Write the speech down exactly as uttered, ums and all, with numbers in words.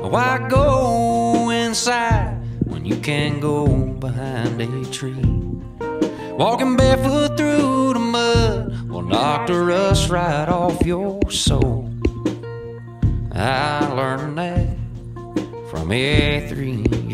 Why go inside when you can go behind a tree? Walking barefoot through the mud will knock the rust right off your soul. I learned that from a three